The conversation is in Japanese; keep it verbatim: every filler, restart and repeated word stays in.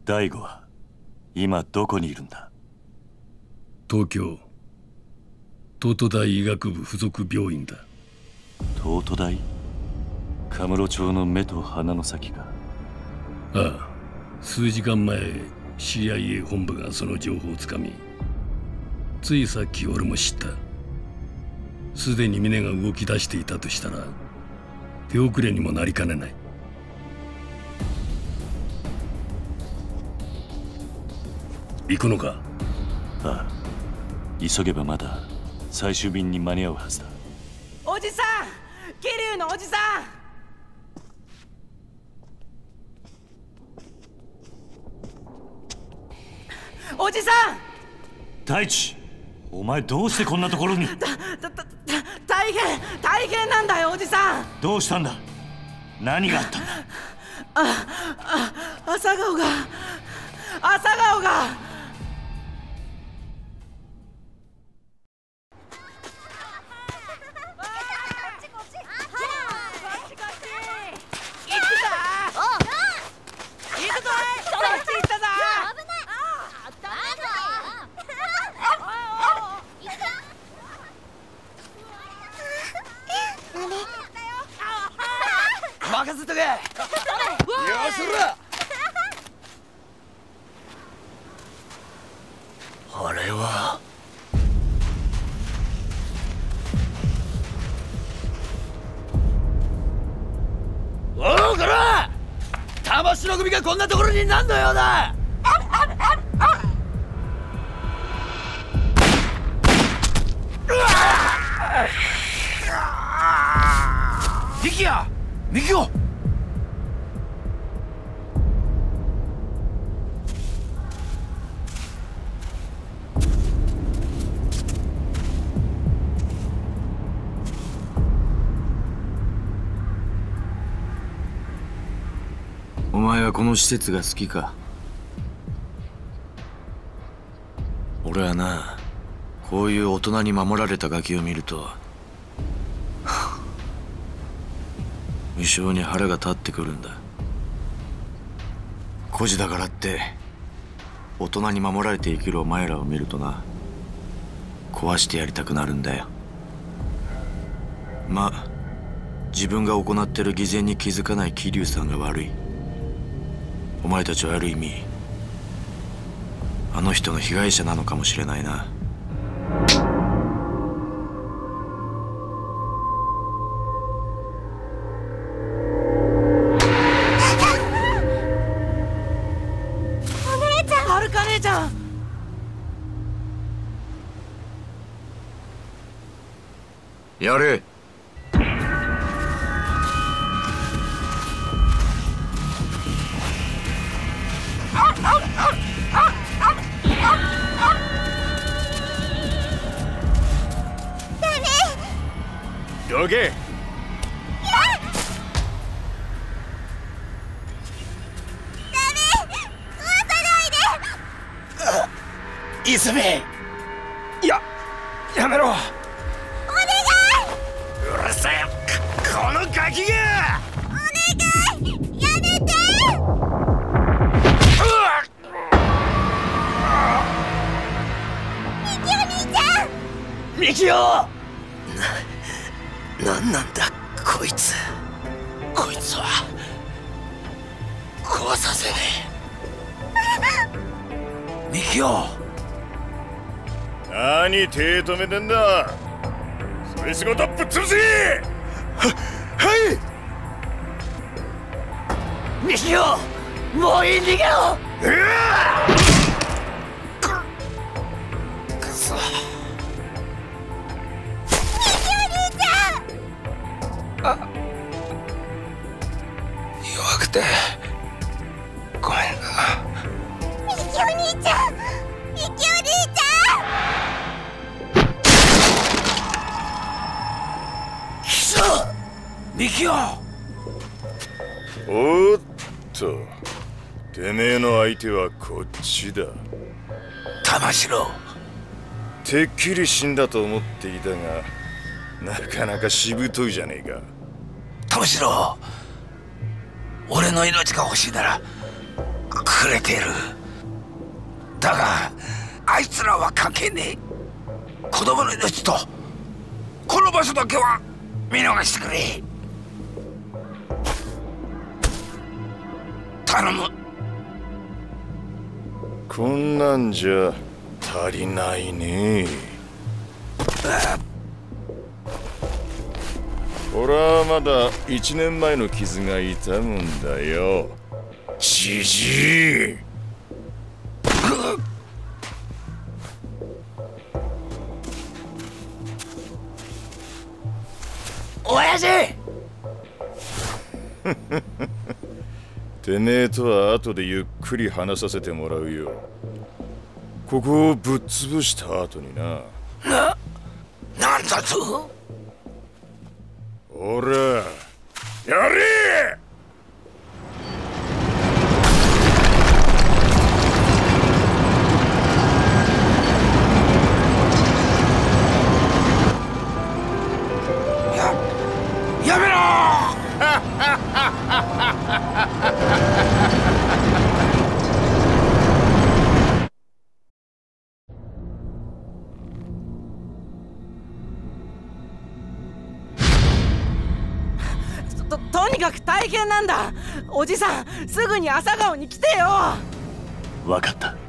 大吾は今どこにいるんだ？ 東京東都大医学部附属病院だ。 東都大？カムロ町の目と鼻の先か。 ああ、数時間前 シーアイエー 本部がその情報をつかみ、ついさっき俺も知った。すでに峰が動き出していたとしたら手遅れにもなりかねない。行くのか？ ああ、急げばまだ最終便に間に合うはずだ。 おじさん、桐生のおじさん。おじさん。 大地、お前どうしてこんなところに？ た、た、た、大変、大変なんだよ、おじさん。 どうしたんだ？何があったんだ？ あ、あ、朝顔が、朝顔が。任せとけ。よしろ。 あれはおお、こら！魂の組がこんなところに何の用だ！ミキヤ！ミキオ！ お前はこの施設が好きか？俺はな、こういう大人に守られたガキを見ると無性に腹が立ってくるんだ。孤児だからって大人に守られて生きるお前らを見るとな、壊してやりたくなるんだよ。まあ自分が行ってる偽善に気づかない桐生さんが悪い。お前たちはある意味あの人の被害者なのかもしれないな。 お姉ちゃん、 はるか姉ちゃん。 やれ。 どけ。 泉、や、やめろ。お願い。うるせえ、このガキが。 お願い、やめて。ミキお兄ちゃん。 ミキオ。な、なんなんだこいつ。こいつは壊させねえ。ミキオ。 何手止めてんだ。それ仕事ぶっ潰せ。は、はい。 ミキオ、もういい、逃げろ。うわっ、くそ。あ、弱くてごめんな。 ミキお兄ちゃん、ミキお兄ちゃん。 くそ、ミキオ。 おっと、てめえの相手はこっちだ。 玉城。 てっきり死んだと思っていたが、なかなかしぶといじゃねえか。 玉城、俺の命が欲しいならこくれてる。だがあいつらは関係ねえ。子供の命とこの場所だけは見逃してくれ。頼む。 こんなんじゃ足りないね。俺はまだ一年前の傷が痛むんだよ、じじい。 親父てめえとは後でゆっくり話させてもらうよ。ここをぶっ潰した後にな。 な、なんだと？ ほら、やれ！ や、やめろ！ と, とにかく大変なんだ。おじさん、すぐに朝顔に来てよ。 分かった。